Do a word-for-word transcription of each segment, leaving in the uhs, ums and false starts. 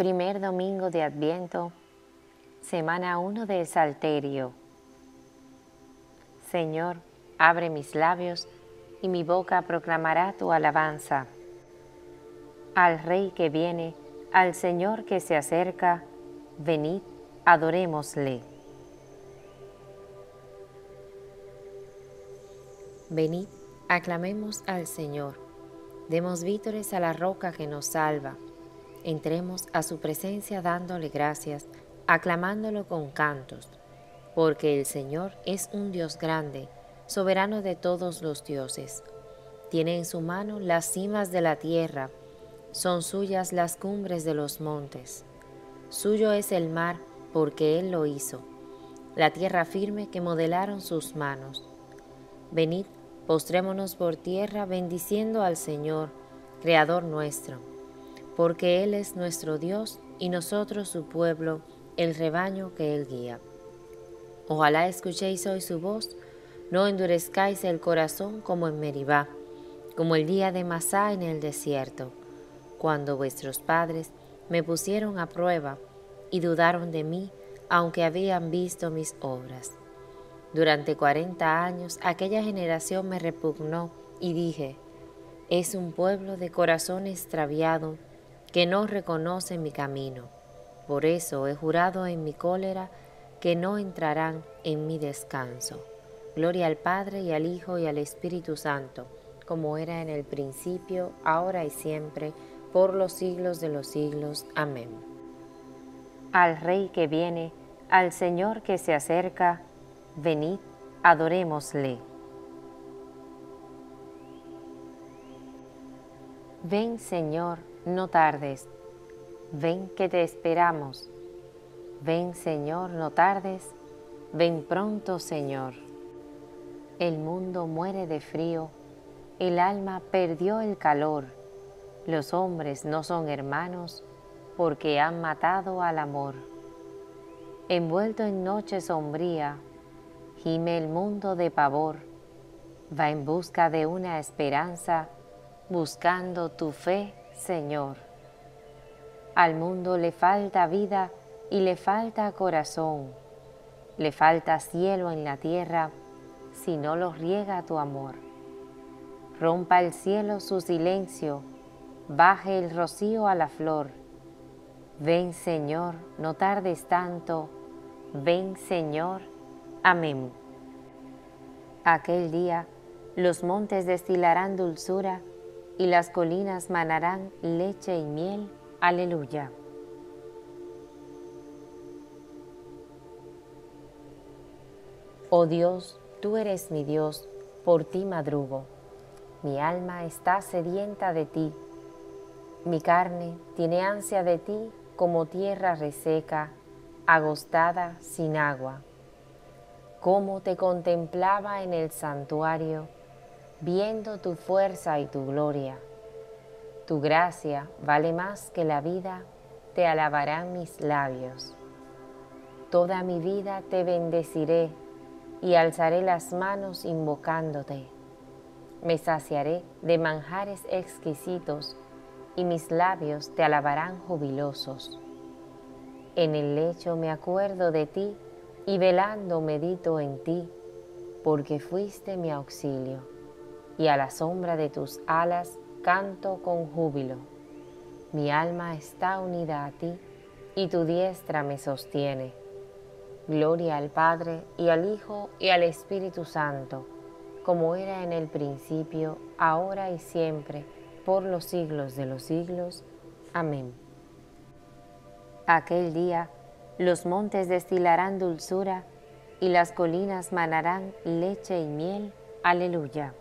Primer domingo de Adviento, semana uno del Salterio. Señor, abre mis labios, y mi boca proclamará tu alabanza. Al Rey que viene, al Señor que se acerca, venid, adorémosle. Venid, aclamemos al Señor, demos vítores a la roca que nos salva. Entremos a su presencia dándole gracias, aclamándolo con cantos, porque el Señor es un Dios grande, soberano de todos los dioses. Tiene en su mano las cimas de la tierra, son suyas las cumbres de los montes. Suyo es el mar, porque Él lo hizo, la tierra firme que modelaron sus manos. Venid, postrémonos por tierra bendiciendo al Señor, Creador nuestro, porque Él es nuestro Dios y nosotros su pueblo, el rebaño que Él guía. Ojalá escuchéis hoy su voz, no endurezcáis el corazón como en Meribá, como el día de Masá en el desierto, cuando vuestros padres me pusieron a prueba y dudaron de mí, aunque habían visto mis obras. Durante cuarenta años aquella generación me repugnó y dije, es un pueblo de corazón extraviado que no reconoce mi camino. Por eso he jurado en mi cólera que no entrarán en mi descanso. Gloria al Padre y al Hijo y al Espíritu Santo, como era en el principio, ahora y siempre, por los siglos de los siglos. Amén. Al Rey que viene, al Señor que se acerca, venid, adorémosle. Ven, Señor, no tardes. Ven que te esperamos. Ven, Señor, no tardes. Ven pronto, Señor. El mundo muere de frío. El alma perdió el calor. Los hombres no son hermanos porque han matado al amor. Envuelto en noche sombría, gime el mundo de pavor. Va en busca de una esperanza, buscando tu fe, Señor. Al mundo le falta vida y le falta corazón. Le falta cielo en la tierra si no lo riega tu amor. Rompa el cielo su silencio, baje el rocío a la flor. Ven, Señor, no tardes tanto. Ven, Señor. Amén. Aquel día los montes destilarán dulzura y las colinas manarán leche y miel. Aleluya. Oh Dios, tú eres mi Dios, por ti madrugo. Mi alma está sedienta de ti. Mi carne tiene ansia de ti como tierra reseca, agostada sin agua. Cómo te contemplaba en el santuario, viendo tu fuerza y tu gloria. Tu gracia vale más que la vida, te alabarán mis labios. Toda mi vida te bendeciré y alzaré las manos invocándote. Me saciaré de manjares exquisitos y mis labios te alabarán jubilosos. En el lecho me acuerdo de ti y velando medito en ti, porque fuiste mi auxilio, y a la sombra de tus alas canto con júbilo. Mi alma está unida a ti, y tu diestra me sostiene. Gloria al Padre, y al Hijo, y al Espíritu Santo, como era en el principio, ahora y siempre, por los siglos de los siglos. Amén. Aquel día, los montes destilarán dulzura, y las colinas manarán leche y miel. Aleluya.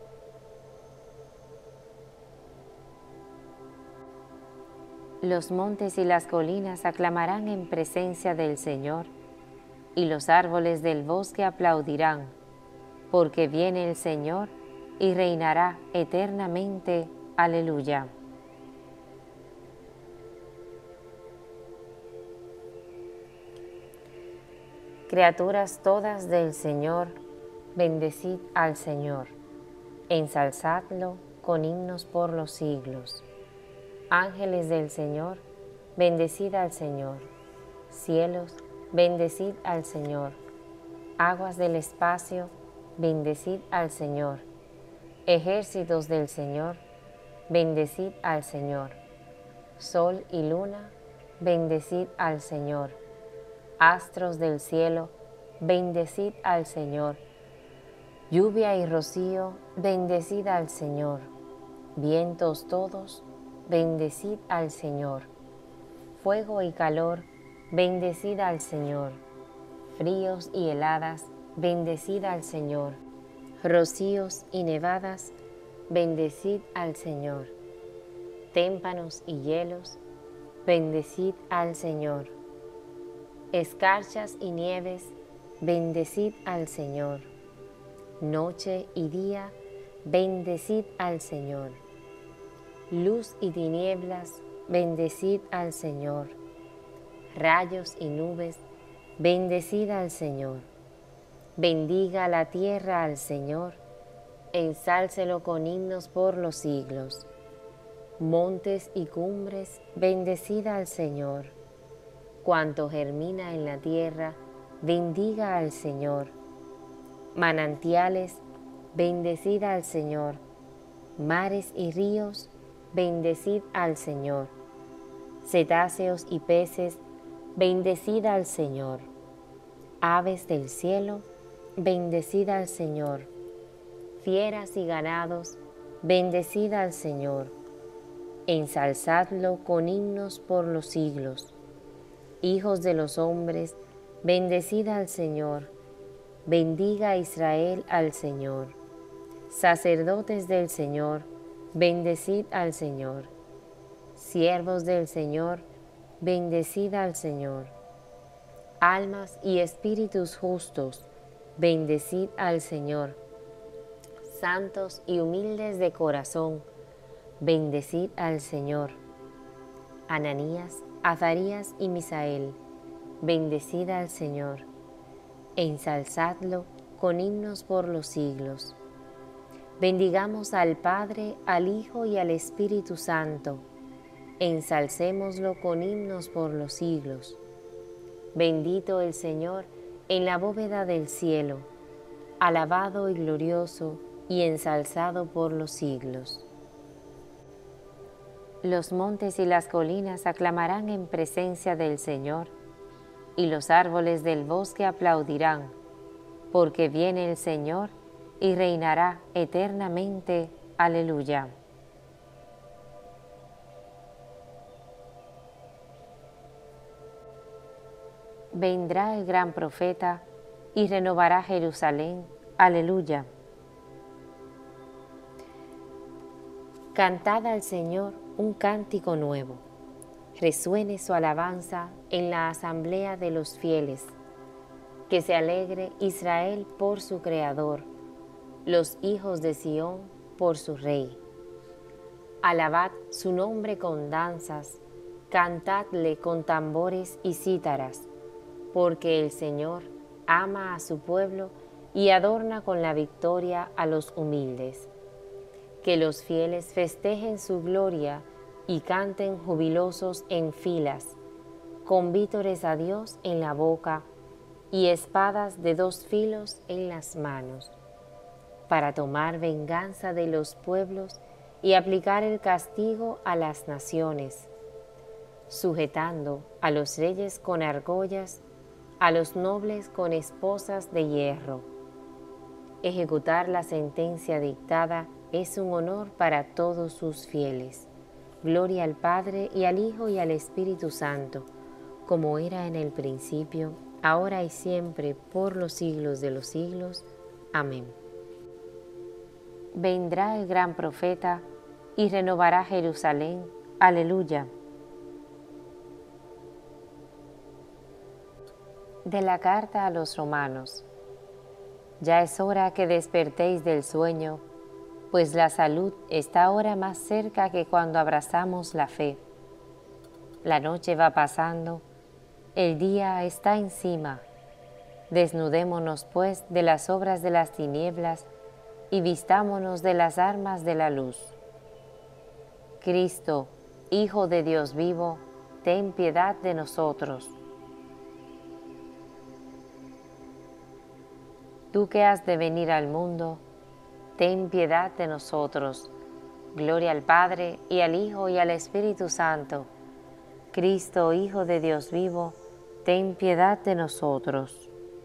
Los montes y las colinas aclamarán en presencia del Señor, y los árboles del bosque aplaudirán, porque viene el Señor y reinará eternamente. Aleluya. Criaturas todas del Señor, bendecid al Señor, ensalzadlo con himnos por los siglos. Ángeles del Señor, bendecid al Señor. Cielos, bendecid al Señor. Aguas del espacio, bendecid al Señor. Ejércitos del Señor, bendecid al Señor. Sol y luna, bendecid al Señor. Astros del cielo, bendecid al Señor. Lluvia y rocío, bendecid al Señor. Vientos todos, bendecid al Señor. Fuego y calor, bendecid al Señor. Fríos y heladas, bendecid al Señor. Rocíos y nevadas, bendecid al Señor. Témpanos y hielos, bendecid al Señor. Escarchas y nieves, bendecid al Señor. Noche y día, bendecid al Señor. Luz y tinieblas, bendecid al Señor. Rayos y nubes, bendecid al Señor. Bendiga la tierra al Señor, ensálcelo con himnos por los siglos. Montes y cumbres, bendecid al Señor. Cuanto germina en la tierra, bendiga al Señor. Manantiales, bendecid al Señor. Mares y ríos, bendecid al Señor. Cetáceos y peces, bendecid al Señor. Aves del cielo, bendecid al Señor. Fieras y ganados, bendecid al Señor. Ensalzadlo con himnos por los siglos. Hijos de los hombres, bendecid al Señor. Bendiga Israel al Señor. Sacerdotes del Señor, bendecid al Señor. Siervos del Señor, bendecid al Señor. Almas y espíritus justos, bendecid al Señor. Santos y humildes de corazón, bendecid al Señor. Ananías, Azarías y Misael, bendecid al Señor. Ensalzadlo con himnos por los siglos. Bendigamos al Padre, al Hijo y al Espíritu Santo. Ensalcémoslo con himnos por los siglos. Bendito el Señor en la bóveda del cielo, alabado y glorioso y ensalzado por los siglos. Los montes y las colinas aclamarán en presencia del Señor, y los árboles del bosque aplaudirán, porque viene el Señor y reinará eternamente. Aleluya. Vendrá el gran profeta y renovará Jerusalén. Aleluya. Cantad al Señor un cántico nuevo. Resuene su alabanza en la asamblea de los fieles. Que se alegre Israel por su Creador, los hijos de Sión por su Rey. Alabad su nombre con danzas, cantadle con tambores y cítaras, porque el Señor ama a su pueblo y adorna con la victoria a los humildes. Que los fieles festejen su gloria y canten jubilosos en filas, con vítores a Dios en la boca y espadas de dos filos en las manos, para tomar venganza de los pueblos y aplicar el castigo a las naciones, sujetando a los reyes con argollas, a los nobles con esposas de hierro. Ejecutar la sentencia dictada es un honor para todos sus fieles. Gloria al Padre, y al Hijo, y al Espíritu Santo, como era en el principio, ahora y siempre, por los siglos de los siglos. Amén. Vendrá el gran profeta y renovará Jerusalén. Aleluya. De la carta a los romanos. Ya es hora que despertéis del sueño, pues la salud está ahora más cerca que cuando abrazamos la fe. La noche va pasando, el día está encima. Desnudémonos, pues, de las obras de las tinieblas y vistámonos de las armas de la luz. Cristo, Hijo de Dios vivo, ten piedad de nosotros. Tú que has de venir al mundo, ten piedad de nosotros. Gloria al Padre, y al Hijo, y al Espíritu Santo. Cristo, Hijo de Dios vivo, ten piedad de nosotros.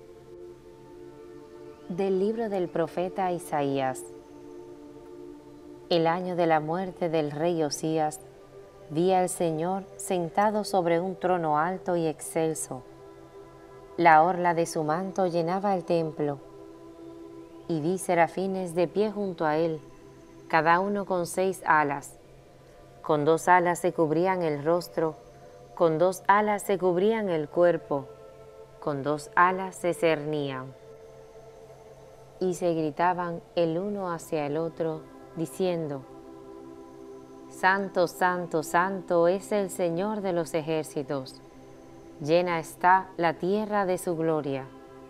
Del libro del profeta Isaías. El año de la muerte del rey Osías, vi al Señor sentado sobre un trono alto y excelso. La orla de su manto llenaba el templo, y vi serafines de pie junto a él, cada uno con seis alas. Con dos alas se cubrían el rostro, con dos alas se cubrían el cuerpo, con dos alas se cernían. Y se gritaban el uno hacia el otro, diciendo: Santo, santo, santo es el Señor de los ejércitos, llena está la tierra de su gloria.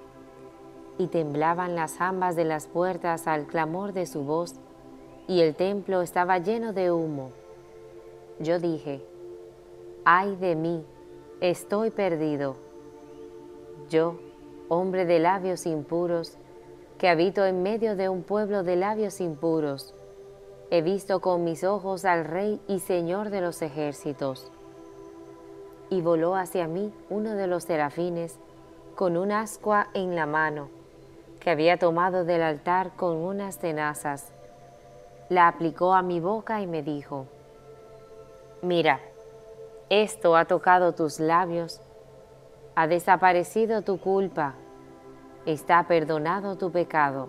Y temblaban las jambas de las puertas al clamor de su voz, y el templo estaba lleno de humo. Yo dije: ¡ay de mí! Estoy perdido. Yo, hombre de labios impuros, que habito en medio de un pueblo de labios impuros, he visto con mis ojos al Rey y Señor de los ejércitos. Y voló hacia mí uno de los serafines, con un ascua en la mano, que había tomado del altar con unas tenazas. La aplicó a mi boca y me dijo: Mira, esto ha tocado tus labios, ha desaparecido tu culpa, está perdonado tu pecado.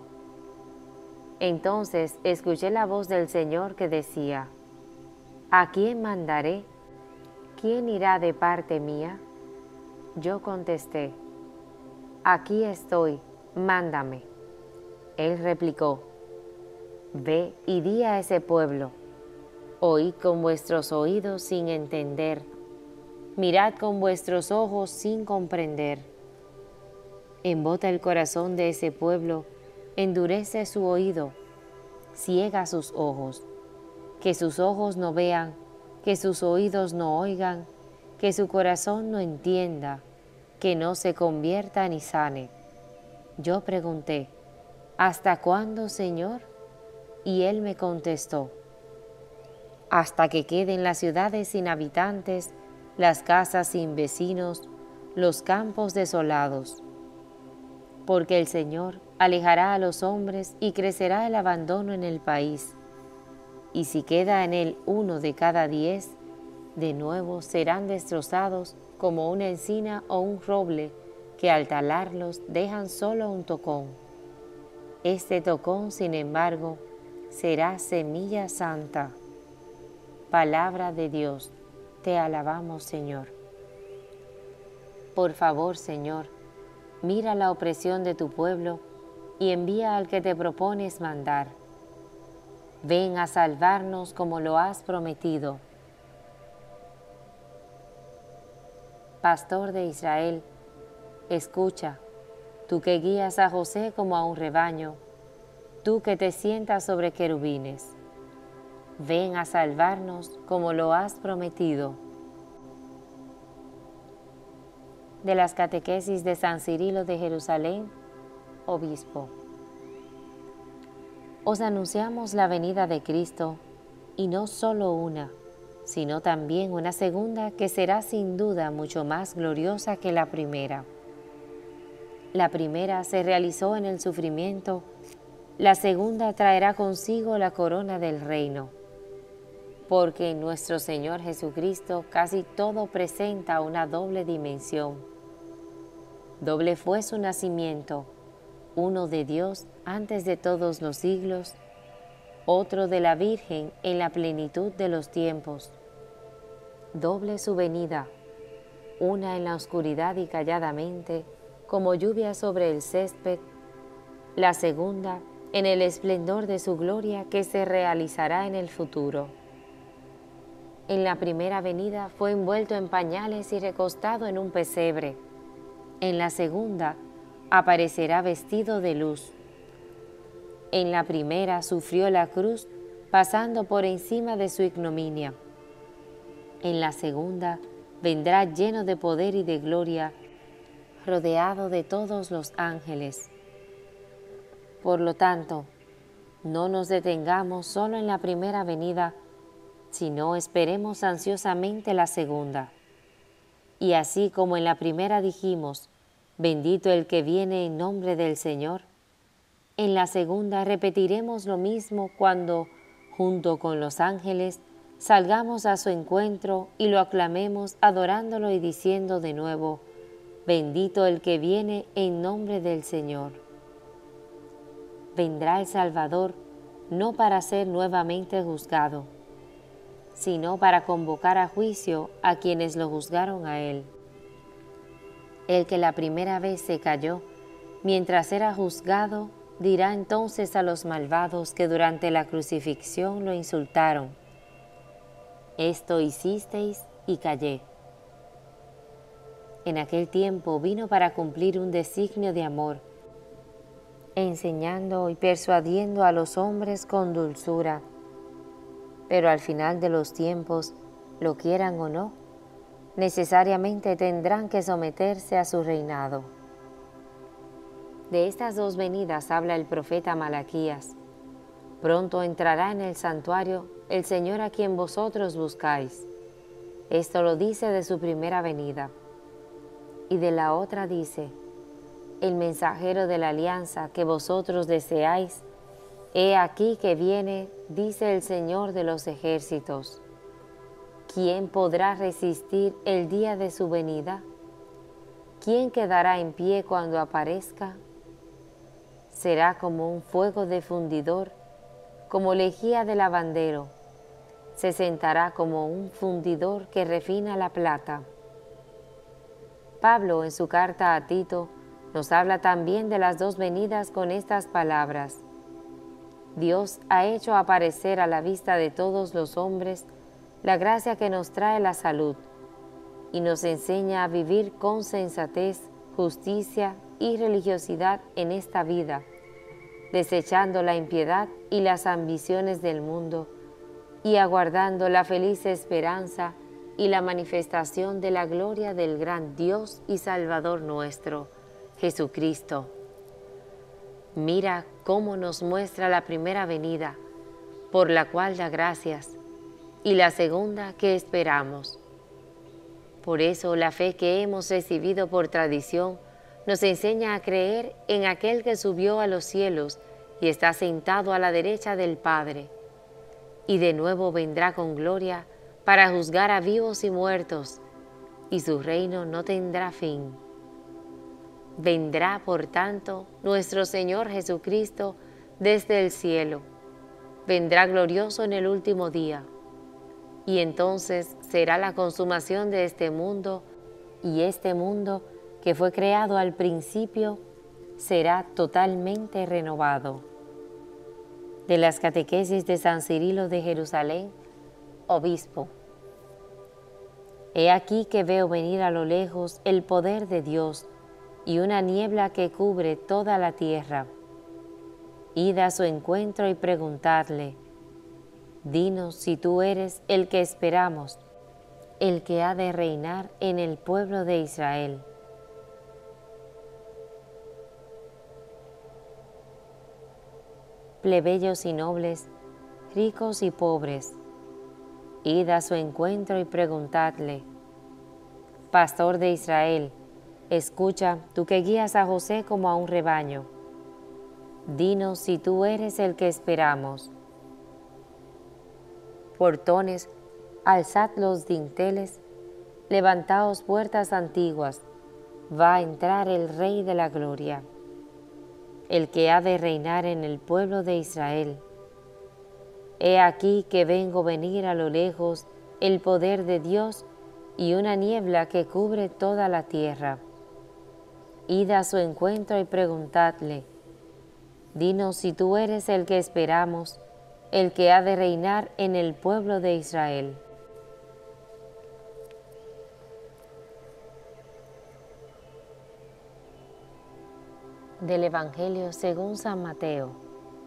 Entonces escuché la voz del Señor que decía: ¿a quién mandaré? ¿Quién irá de parte mía? Yo contesté: aquí estoy, mándame. Él replicó: ve y di a ese pueblo: oíd con vuestros oídos sin entender, mirad con vuestros ojos sin comprender. Embota el corazón de ese pueblo, endurece su oído, ciega sus ojos, que sus ojos no vean, que sus oídos no oigan, que su corazón no entienda, que no se convierta ni sane. Yo pregunté: ¿hasta cuándo, Señor? Y él me contestó: hasta que queden las ciudades sin habitantes, las casas sin vecinos, los campos desolados. Porque el Señor alejará a los hombres y crecerá el abandono en el país. Y si queda en él uno de cada diez, de nuevo serán destrozados como una encina o un roble que al talarlos dejan solo un tocón. Este tocón, sin embargo, será semilla santa. Palabra de Dios, te alabamos, Señor. Por favor, Señor, mira la opresión de tu pueblo y envía al que te propones mandar. Ven a salvarnos como lo has prometido. Pastor de Israel, escucha, tú que guías a José como a un rebaño, tú que te sientas sobre querubines. Ven a salvarnos como lo has prometido. De las catequesis de San Cirilo de Jerusalén, obispo. Os anunciamos la venida de Cristo, y no solo una, sino también una segunda que será sin duda mucho más gloriosa que la primera. La primera se realizó en el sufrimiento, la segunda traerá consigo la corona del reino. Porque en nuestro Señor Jesucristo casi todo presenta una doble dimensión. Doble fue su nacimiento, uno de Dios antes de todos los siglos, otro de la Virgen en la plenitud de los tiempos. Doble su venida, una en la oscuridad y calladamente, como lluvia sobre el césped, la segunda en el esplendor de su gloria que se realizará en el futuro. En la primera venida fue envuelto en pañales y recostado en un pesebre. En la segunda aparecerá vestido de luz. En la primera sufrió la cruz pasando por encima de su ignominia. En la segunda vendrá lleno de poder y de gloria, rodeado de todos los ángeles. Por lo tanto, no nos detengamos solo en la primera venida, sino esperemos ansiosamente la segunda. Y así como en la primera dijimos, bendito el que viene en nombre del Señor, en la segunda repetiremos lo mismo cuando, junto con los ángeles, salgamos a su encuentro y lo aclamemos adorándolo y diciendo de nuevo, bendito el que viene en nombre del Señor. Vendrá el Salvador no para ser nuevamente juzgado, sino para convocar a juicio a quienes lo juzgaron a él. El que la primera vez se cayó, mientras era juzgado, dirá entonces a los malvados que durante la crucifixión lo insultaron, esto hicisteis y callé. En aquel tiempo vino para cumplir un designio de amor, enseñando y persuadiendo a los hombres con dulzura. Pero al final de los tiempos, lo quieran o no, necesariamente tendrán que someterse a su reinado. De estas dos venidas habla el profeta Malaquías. Pronto entrará en el santuario el Señor a quien vosotros buscáis. Esto lo dice de su primera venida. Y de la otra dice, el mensajero de la alianza que vosotros deseáis, he aquí que viene, dice el Señor de los ejércitos. ¿Quién podrá resistir el día de su venida? ¿Quién quedará en pie cuando aparezca? Será como un fuego de fundidor, como lejía de lavandero. Se sentará como un fundidor que refina la plata. Pablo, en su carta a Tito, nos habla también de las dos venidas con estas palabras. Dios ha hecho aparecer a la vista de todos los hombres la gracia que nos trae la salud y nos enseña a vivir con sensatez, justicia y religiosidad en esta vida, desechando la impiedad y las ambiciones del mundo y aguardando la feliz esperanza y la manifestación de la gloria del gran Dios y Salvador nuestro, Jesucristo. Mira cómo nos muestra la primera venida, por la cual da gracias, y la segunda que esperamos. Por eso la fe que hemos recibido por tradición nos enseña a creer en aquel que subió a los cielos y está sentado a la derecha del Padre, y de nuevo vendrá con gloria para juzgar a vivos y muertos, y su reino no tendrá fin. Vendrá, por tanto, nuestro Señor Jesucristo desde el cielo. Vendrá glorioso en el último día. Y entonces será la consumación de este mundo, y este mundo que fue creado al principio será totalmente renovado. De las catequesis de San Cirilo de Jerusalén, obispo. He aquí que veo venir a lo lejos el poder de Dios y una niebla que cubre toda la tierra. Id a su encuentro y preguntadle, dinos si tú eres el que esperamos, el que ha de reinar en el pueblo de Israel. Plebeyos y nobles, ricos y pobres, id a su encuentro y preguntadle, Pastor de Israel, escucha, tú que guías a José como a un rebaño. Dinos si tú eres el que esperamos. Portones, alzad los dinteles, levantaos puertas antiguas, va a entrar el Rey de la Gloria, el que ha de reinar en el pueblo de Israel. He aquí que vengo venir a lo lejos el poder de Dios y una niebla que cubre toda la tierra. Id a su encuentro y preguntadle, dinos si tú eres el que esperamos, el que ha de reinar en el pueblo de Israel. Del Evangelio según San Mateo.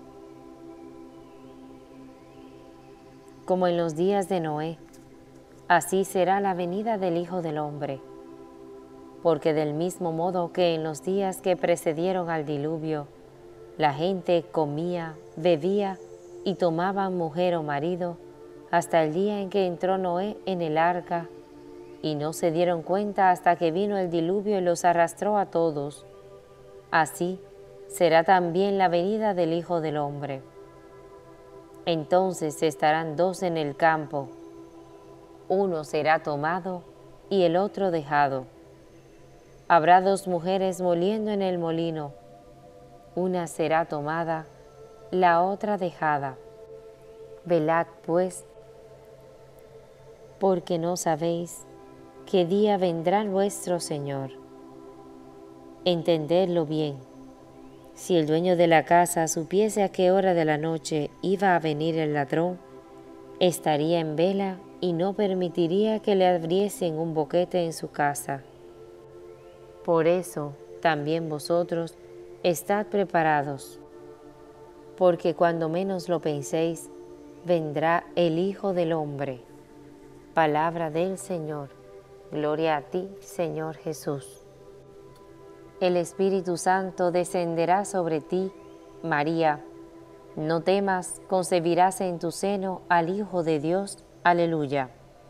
Como en los días de Noé, así será la venida del Hijo del Hombre. Porque del mismo modo que en los días que precedieron al diluvio, la gente comía, bebía y tomaban mujer o marido, hasta el día en que entró Noé en el arca, y no se dieron cuenta hasta que vino el diluvio y los arrastró a todos. Así será también la venida del Hijo del Hombre. Entonces estarán dos en el campo, uno será tomado y el otro dejado. Habrá dos mujeres moliendo en el molino, una será tomada, la otra dejada. Velad pues, porque no sabéis qué día vendrá vuestro Señor. Entendedlo bien. Si el dueño de la casa supiese a qué hora de la noche iba a venir el ladrón, estaría en vela y no permitiría que le abriesen un boquete en su casa. Por eso, también vosotros, estad preparados, porque cuando menos lo penséis, vendrá el Hijo del Hombre. Palabra del Señor. Gloria a ti, Señor Jesús. El Espíritu Santo descenderá sobre ti, María. No temas, concebirás en tu seno al Hijo de Dios. Aleluya.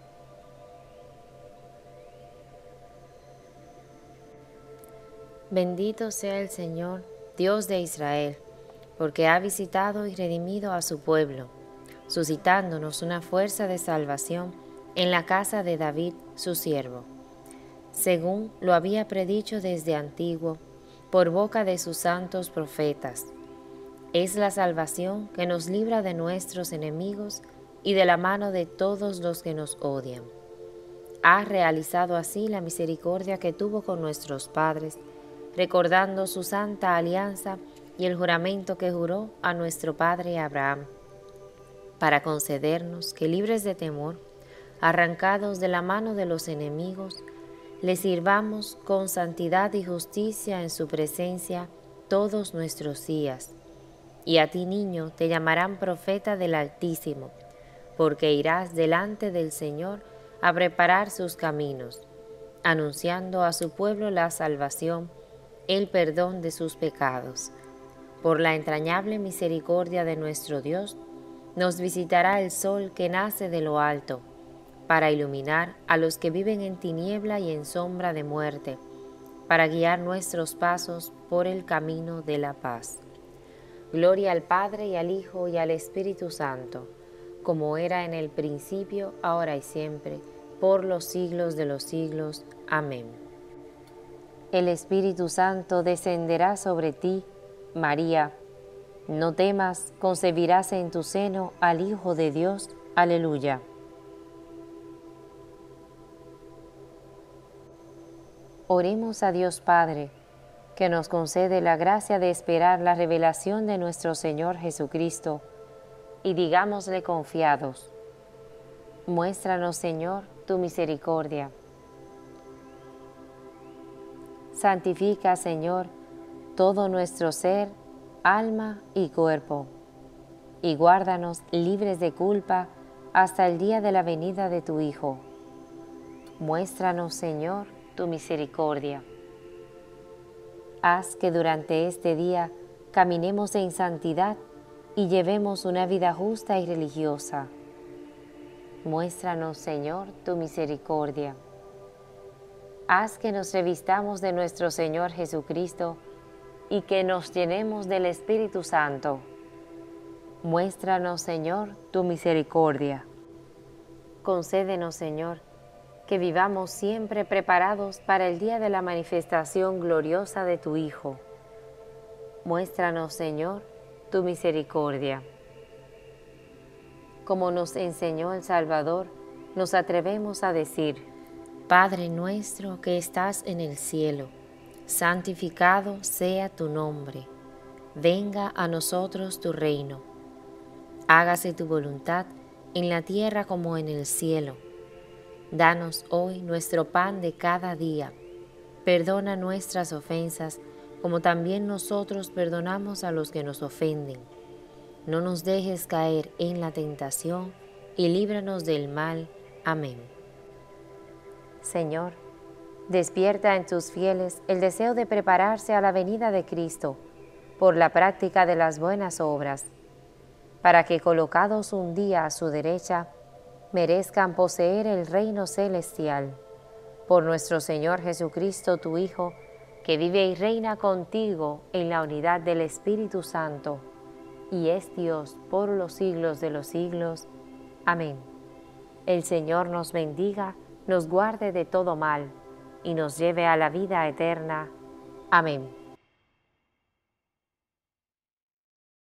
Bendito sea el Señor, Dios de Israel, porque ha visitado y redimido a su pueblo, suscitándonos una fuerza de salvación en la casa de David, su siervo, según lo había predicho desde antiguo, por boca de sus santos profetas. Es la salvación que nos libra de nuestros enemigos y de la mano de todos los que nos odian. Ha realizado así la misericordia que tuvo con nuestros padres, recordando su santa alianza y el juramento que juró a nuestro padre Abraham, para concedernos que, libres de temor, arrancados de la mano de los enemigos, le sirvamos con santidad y justicia en su presencia todos nuestros días. Y a ti, niño, te llamarán profeta del Altísimo, porque irás delante del Señor a preparar sus caminos, anunciando a su pueblo la salvación, el perdón de sus pecados. Por la entrañable misericordia de nuestro Dios, nos visitará el sol que nace de lo alto, para iluminar a los que viven en tiniebla y en sombra de muerte, para guiar nuestros pasos por el camino de la paz. Gloria al Padre y al Hijo y al Espíritu Santo, como era en el principio, ahora y siempre, por los siglos de los siglos. Amén. El Espíritu Santo descenderá sobre ti, María. No temas, concebirás en tu seno al Hijo de Dios. Aleluya. Oremos a Dios Padre, que nos concede la gracia de esperar la revelación de nuestro Señor Jesucristo, y digámosle confiados: muéstranos, Señor, tu misericordia. Santifica, Señor, todo nuestro ser, alma y cuerpo, y guárdanos libres de culpa hasta el día de la venida de tu Hijo. Muéstranos, Señor, tu misericordia. Haz que durante este día caminemos en santidad y llevemos una vida justa y religiosa. Muéstranos, Señor, tu misericordia. Haz que nos revistamos de nuestro Señor Jesucristo y que nos llenemos del Espíritu Santo. Muéstranos, Señor, tu misericordia. Concédenos, Señor, que vivamos siempre preparados para el día de la manifestación gloriosa de tu Hijo. Muéstranos, Señor, tu misericordia. Como nos enseñó el Salvador, nos atrevemos a decir: Padre nuestro que estás en el cielo, santificado sea tu nombre. Venga a nosotros tu reino. Hágase tu voluntad en la tierra como en el cielo. Danos hoy nuestro pan de cada día. Perdona nuestras ofensas, como también nosotros perdonamos a los que nos ofenden. No nos dejes caer en la tentación, y líbranos del mal. Amén. Señor, despierta en tus fieles el deseo de prepararse a la venida de Cristo por la práctica de las buenas obras, para que colocados un día a su derecha, merezcan poseer el reino celestial. Por nuestro Señor Jesucristo, tu Hijo, que vive y reina contigo en la unidad del Espíritu Santo, y es Dios por los siglos de los siglos. Amén. El Señor nos bendiga, nos guarde de todo mal, y nos lleve a la vida eterna. Amén.